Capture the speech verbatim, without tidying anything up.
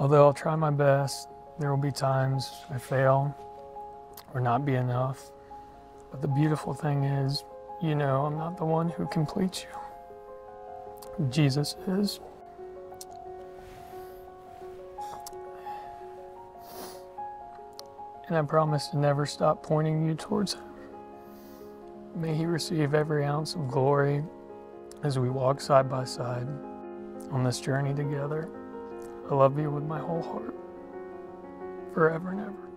Although I'll try my best, there will be times I fail or not be enough. But the beautiful thing is, you know, I'm not the one who completes you. Jesus is. And I promise to never stop pointing you towards him. May he receive every ounce of glory as we walk side by side on this journey together. I love you with my whole heart, forever and ever.